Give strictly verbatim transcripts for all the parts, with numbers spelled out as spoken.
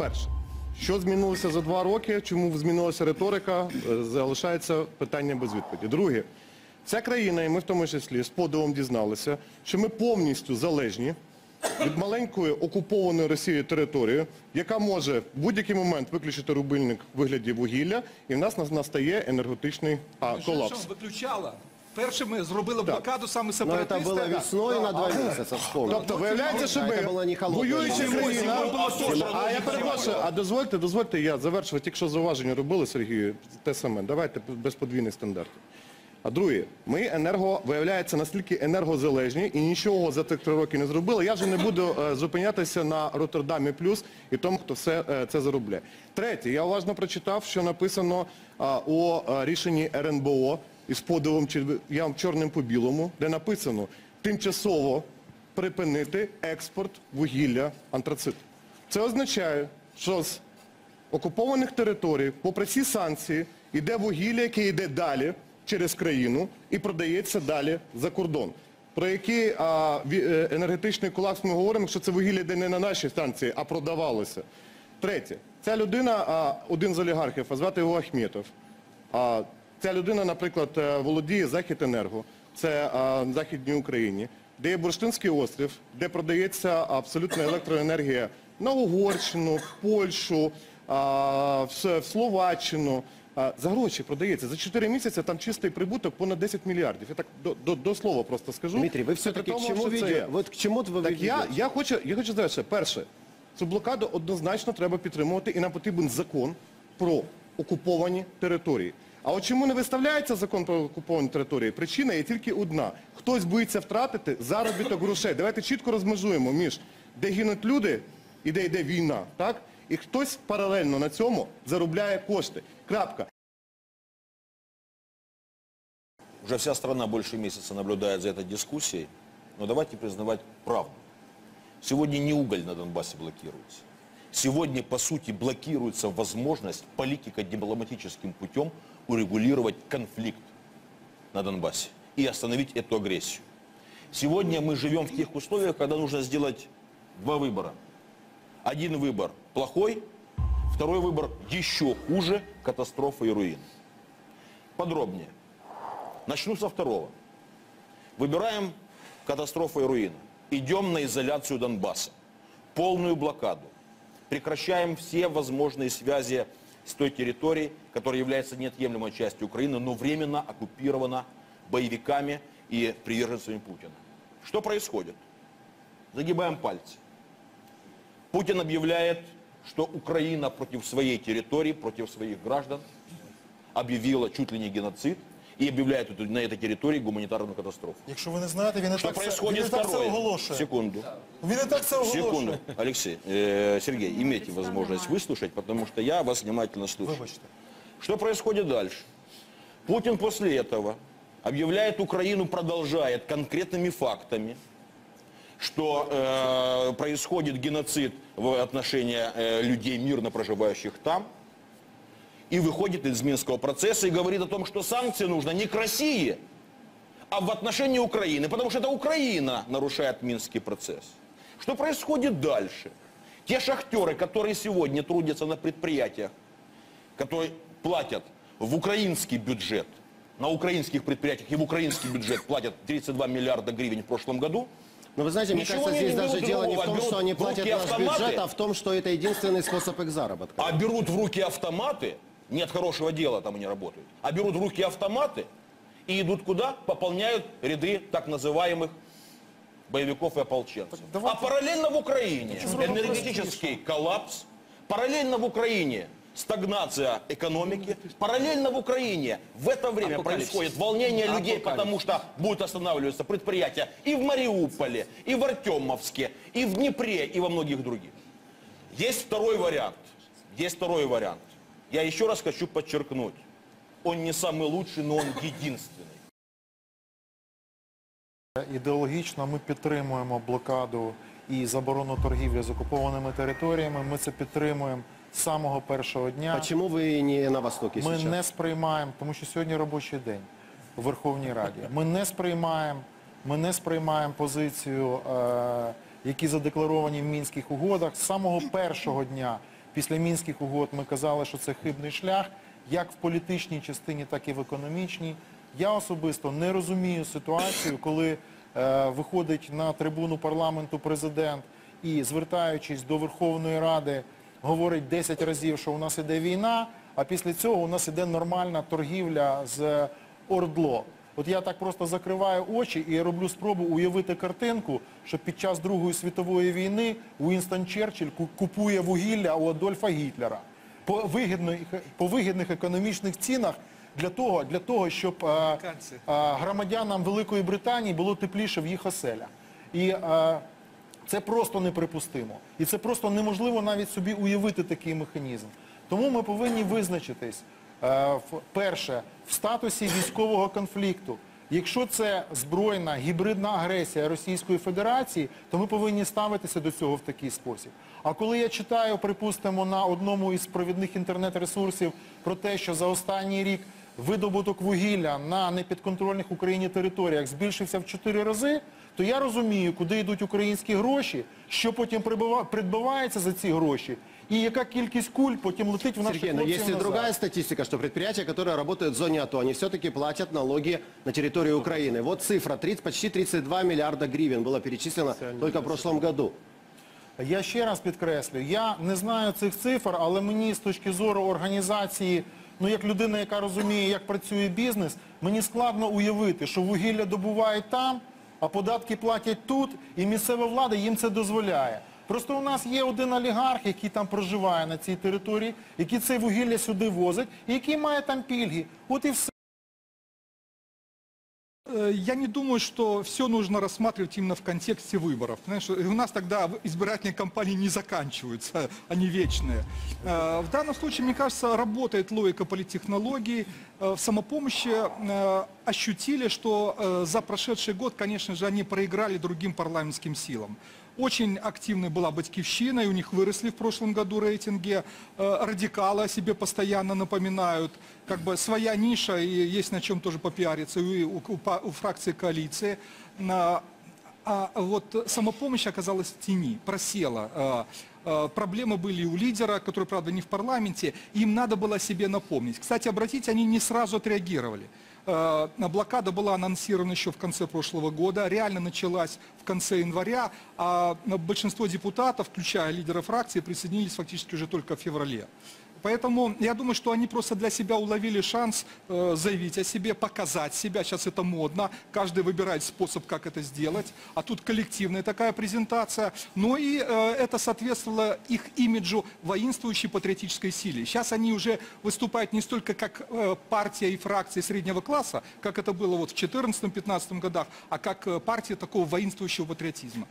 Перше. Що змінилося за два роки, чому змінилася риторика, залишається питання без відповіді. Друге. Ця країна, і ми в тому числі з подивом дізналися, що ми повністю залежні від маленької окупованої Росією території, яка може в будь-який момент виключити рубильник в вигляді вугілля, і в нас настає енергетичний а, колапс. Виключала. Перше ми зробили блокаду саме сепаратисти. Но это было весной на два месяца, вспомнил. Тобто, виявляється, що ми, воюючи країна, а я перепрошую, а дозвольте, дозвольте, я завершив, тільки що зауваження робили, Сергію, те саме, давайте без подвійних стандартів. А друге, ми енерго, виявляється, настільки енергозалежні і нічого за тих три роки не зробили. Я вже не буду е, зупинятися на Роттердамі плюс і тому, хто все е, це заробляє. Третє, я уважно прочитав, що написано е, у е, рішенні ер ен бе о із подивом, я вам чорним по білому, де написано тимчасово припинити експорт вугілля антрациту. Це означає, що з окупованих територій, попри всі санкції, йде вугілля, яке йде далі через країну і продається далі за кордон. Про який а, енергетичний колапс ми говоримо, що це вугілля йде не на нашій станції, а продавалося. Третє. Ця людина, а, один з олігархів, а звати його Ахметов. А, ця людина, наприклад, володіє Західенерго, це а, в Західній Україні, де є Бурштинський острів, де продається абсолютна електроенергія на Угорщину, в Польщу, а, в, в Словаччину. За гроші продається. За чотири місяці там чистий прибуток понад десять мільярдів. Я так до, до, до слова просто скажу. Дмитрий, вы все-таки к чему ведете? Вот к чему вы так я, я хочу, я хочу завершити. Перше, цю блокаду однозначно треба підтримувати і нам потрібен закон про окуповані території. А от чому не виставляється закон про окуповані території? Причина є тільки одна. Хтось боїться втратити заробіток грошей. Давайте чітко розмежуємо між де гинуть люди і де йде війна, так? І хтось паралельно на цьому заробляє кошти. Крапка. Уже вся страна больше месяца наблюдает за этой дискуссией, но давайте признавать правду. Сегодня не уголь на Донбассе блокируется. Сегодня, по сути, блокируется возможность политико-дипломатическим путем урегулировать конфликт на Донбассе и остановить эту агрессию. Сегодня мы живем в тех условиях, когда нужно сделать два выбора. Один выбор плохой, второй выбор еще хуже, катастрофа и руин. Подробнее. Начну со второго. Выбираем катастрофа и руина. Идем на изоляцию Донбасса. Полную блокаду. Прекращаем все возможные связи с той территорией, которая является неотъемлемой частью Украины, но временно оккупирована боевиками и приверженцами Путина. Что происходит? Загибаем пальцы. Путин объявляет, что Украина против своей территории, против своих граждан объявила чуть ли не геноцид и объявляет на этой территории гуманитарную катастрофу. Якщо ви не знаєте, він не Что так, происходит він не так це второе? оголошує. Секунду. Він не так це оголошує. Секунду. Алексей, э, Сергей, имейте возможность выслушать, потому что я вас внимательно слушаю. Вибачте. Что происходит дальше? Путин после этого объявляет Украину, продолжает конкретными фактами, что э, происходит геноцид в отношении э, людей, мирно проживающих там, и выходит из Минского процесса и говорит о том, что санкции нужно не к России, а в отношении Украины, потому что это Украина нарушает Минский процесс. Что происходит дальше? Те шахтеры, которые сегодня трудятся на предприятиях, которые платят в украинский бюджет, на украинских предприятиях и в украинский бюджет платят тридцать два миллиарда гривен в прошлом году. Но вы знаете, мне Ничего кажется, не здесь даже берут дело не в другого, том, что они берут в платят руки наш автоматы. бюджет, а в том, что это единственный способ их заработка. А берут в руки автоматы, нет хорошего дела, там они работают, а берут в руки автоматы и идут куда? Пополняют ряды так называемых боевиков и ополченцев. А параллельно в Украине энергетический коллапс, параллельно в Украине стагнация экономики, параллельно в Украине в это время происходит волнение людей, потому что будут останавливаться предприятия и в Мариуполе, и в Артемовске, и в Днепре, и во многих других. Есть второй вариант. Есть второй вариант. Я еще раз хочу подчеркнуть. Он не самый лучший, но он единственный. Ідеологічно ми підтримуємо блокаду і заборону торгівлі з окупованими територіями. Ми це підтримуємо з самого першого дня. Почему вы не на Востоке Ми сейчас? не сприймаємо, тому що сьогодні робочий день у Верховній Раді. Ми не сприймаємо, ми не сприймаємо позицію, е, які задекларовані в Мінських угодах. З самого першого дня після Мінських угод ми казали, що це хибний шлях, як в політичній частині, так і в економічній. Я особисто не розумію ситуацію, коли е, виходить на трибуну парламенту президент і, звертаючись до Верховної Ради, говорить десять разів, що у нас іде війна, а після цього у нас іде нормальна торгівля з ОРДЛО. От я так просто закриваю очі і роблю спробу уявити картинку, що під час Другої світової війни Уінстон Черчилль ку- купує вугілля у Адольфа Гітлера по вигідних, по вигідних економічних цінах для того, для того щоб е, Американці. е, громадянам Великої Британії було тепліше в їх оселях. І е, це просто неприпустимо. І це просто неможливо навіть собі уявити такий механізм. Тому ми повинні визначитись, е, в- перше, в статусі військового конфлікту. Якщо це збройна гібридна агресія Російської Федерації, то ми повинні ставитися до цього в такий спосіб. А коли я читаю, припустимо, на одному із провідних інтернет-ресурсів про те, що за останній рік видобуток вугілля на непідконтрольних Україні територіях збільшився в чотири рази, то я розумію, куди йдуть українські гроші, що потім прибива- придбавається за ці гроші, і яка кількість куль потім летить в наших Сергей, но хлопців есть и назад. другая статистика, что предприятия, которые работают в зоне АТО, они все-таки платят налоги на территории Украины. Вот цифра, тридцать, почти тридцать два миллиарда гривен было перечислено только в прошлом году. Я ще раз підкреслюю, я не знаю цих цифр, але мені з точки зору організації, ну як людина, яка розуміє, як працює бізнес, мені складно уявити, що вугілля добувають там, а податки платять тут, і місцева влада їм це дозволяє. Просто у нас є один олігарх, який там проживає на цій території, який це вугілля сюди возить, і який має там пільги. От і все. Э, Я не думаю, что все нужно рассматривать именно в контексте выборов. Понимаешь, у нас тогда избирательные кампании не заканчиваются, они вечные. Э, В данном случае, мне кажется, работает логика политтехнологий. Э, В самопомощи э, ощутили, что э, за прошедший год, конечно же, они проиграли другим парламентским силам. Очень активной была «Батькивщина», и у них выросли в прошлом году рейтинги. Э, Радикалы о себе постоянно напоминают. Как бы своя ниша, и есть на чем тоже попиариться и у, у па- у фракции коалиции. А, а вот самопомощь оказалась в тени, просела. А, а, Проблемы были и у лидера, который, правда, не в парламенте. Им надо было о себе напомнить. Кстати, обратите, они не сразу отреагировали. Э, Блокада была анонсирована еще в конце прошлого года, реально началась в конце января, а большинство депутатов, включая лидера фракции, присоединились фактически уже только в феврале. Поэтому я думаю, что они просто для себя уловили шанс э, заявить о себе, показать себя. Сейчас это модно, каждый выбирает способ, как это сделать. А тут коллективная такая презентация. Но и э, это соответствовало их имиджу воинствующей патриотической силе. Сейчас они уже выступают не столько как э, партия и фракция среднего класса, как это было вот в четырнадцатом-пятнадцатом годах, а как э, партия такого воинствующего патриотизма.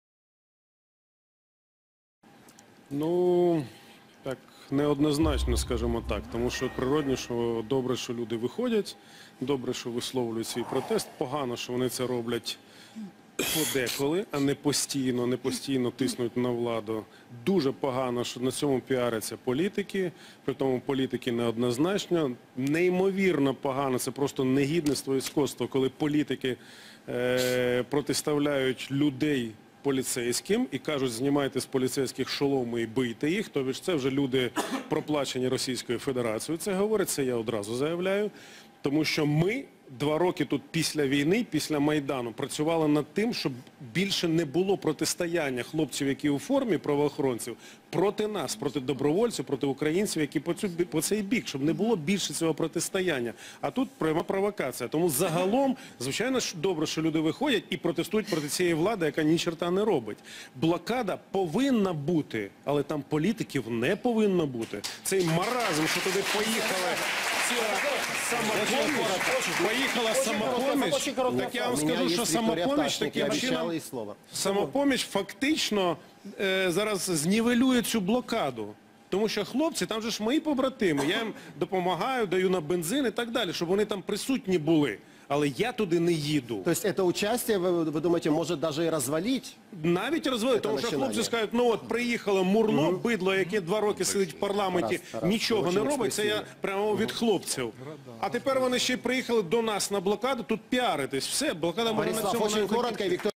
Ну, так, неоднозначно, скажімо так. Тому що природно, що добре, що люди виходять, добре, що висловлюють свій протест, погано, що вони це роблять подеколи, а не постійно, не постійно тиснуть на владу. Дуже погано, що на цьому піаряться політики, при тому політики неоднозначно. Неймовірно погано, це просто негідництво і скотство, коли політики е, протиставляють людей поліцейським і кажуть, знімайте з поліцейських шоломи і бийте їх, тобто це вже люди проплачені Російською Федерацією. Це говорить, це я одразу заявляю. Тому що ми два роки тут після війни, після Майдану, працювали над тим, щоб більше не було протистояння хлопців, які у формі правоохоронців, проти нас, проти добровольців, проти українців, які по, цю, по цей бік, щоб не було більше цього протистояння. А тут пряма провокація. Тому загалом, звичайно, що добре, що люди виходять і протестують проти цієї влади, яка ні черта не робить. Блокада повинна бути, але там політиків не повинно бути. Цей маразм, що туди поїхали... Самопоміч, поїхала самопоміч, так я вам У меня скажу, есть що Виктория самопоміч Пташник, я таким обещал чином, ей слово. самопоміч фактично е, зараз знівелює цю блокаду. Тому що хлопці, там же ж мої побратими, я їм допомагаю, даю на бензин і так далі, щоб вони там присутні були. Але я туди не їду. То есть это участие, вы, вы думаете, может даже и развалить? Навіть розвалити, тому що починання. хлопці скажуть, ну от приїхало Мурло, бидло, яке два роки сидить в парламенті, Тарас, Тарас, нічого дуже не робить, це я експресивно. прямо від хлопців. А тепер вони ще й приїхали до нас на блокаду, тут піаритись. Все, блокада може на Борислав, цьому очень навіть коротко, закінчитися. Виктория